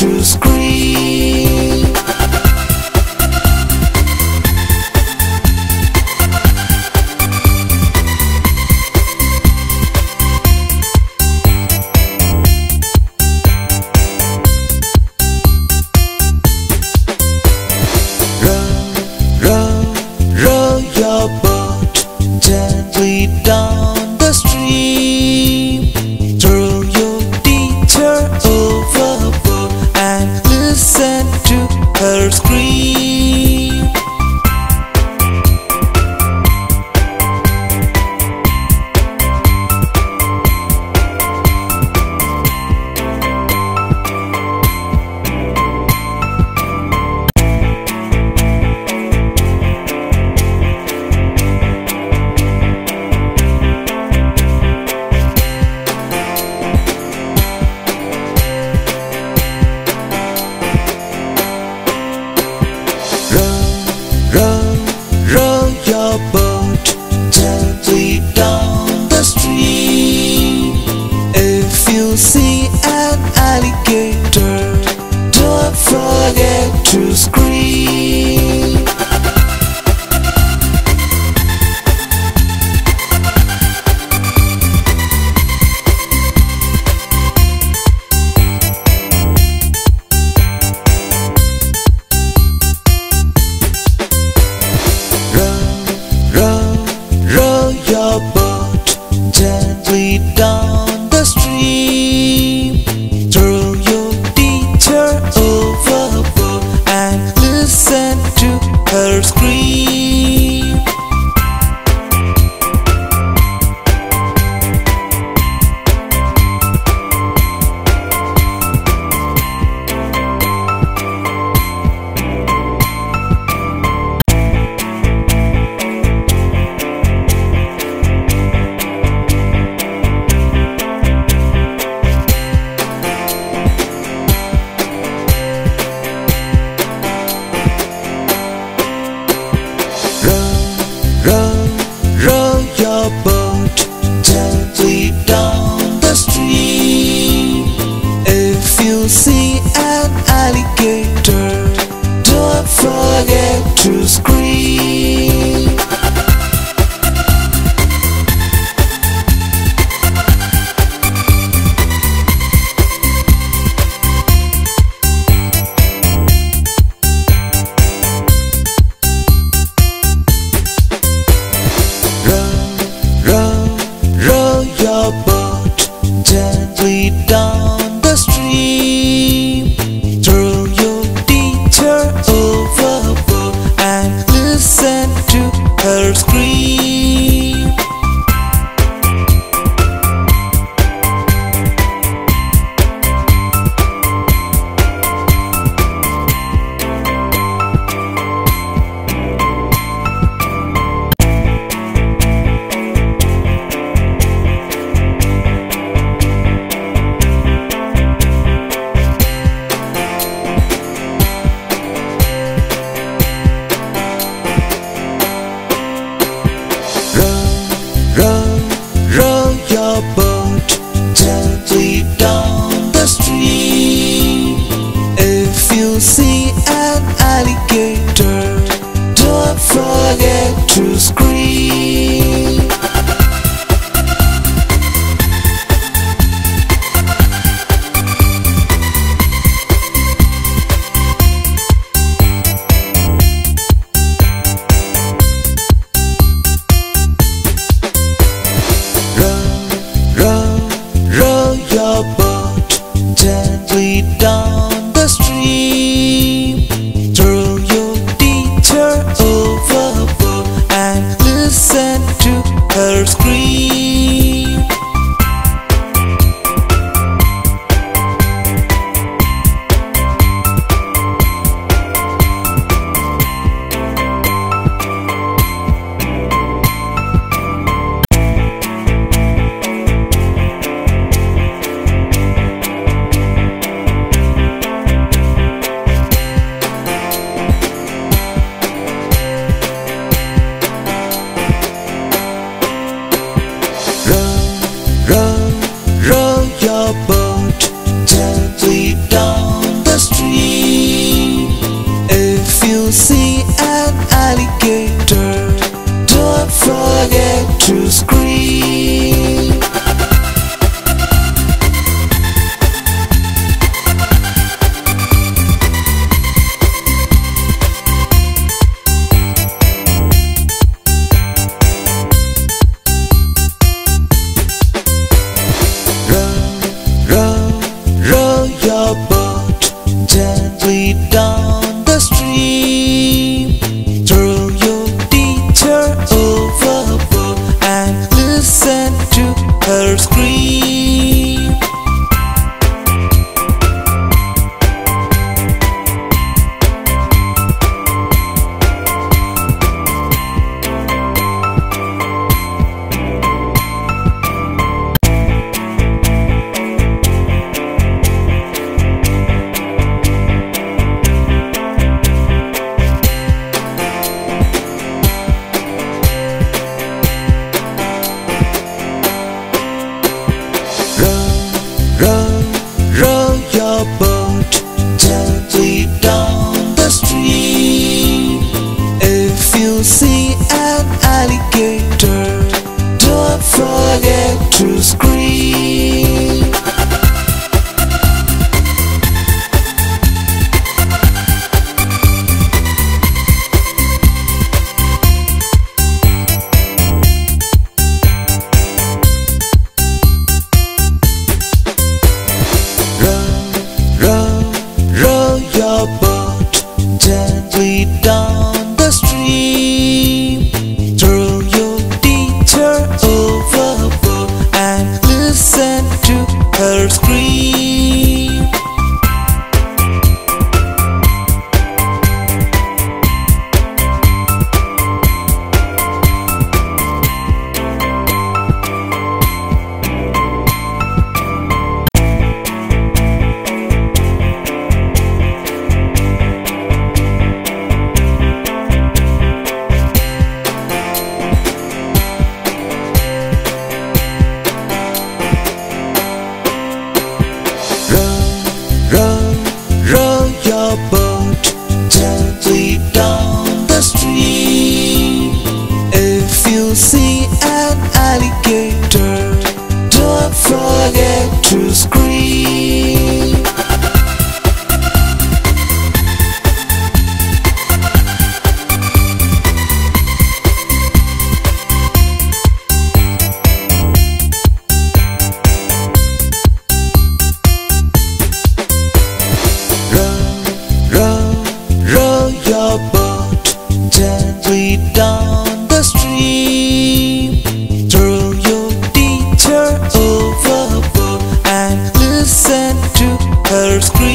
to scream. Row your boat gently down the stream. Throw your teacher overboard and listen to her scream. Row your boat gently down the stream. If you see an alligator, don't forget to scream. Row your boat gently down the stream. Throw your teacher overboard and listen to her scream. Row your boat gently down the stream. If you see an alligator, don't forget to scream. Row your boat gently down the stream. Throw your teacher overboard and listen to her scream. Row your boat gently down the stream. If you see an alligator, don't forget to scream. Row your boat gently down the stream. Throw your teacher overboard and listen to her scream. your boat gently down the stream. If you see an alligator, don't forget to scream. Row your boat gently down the stream. Throw your teacher overboard and listen to her scream. Row your boat gently down the stream. If you see an alligator, don't forget to scream. Row your boat gently down the stream. Throw your teacher overboard and listen to her scream.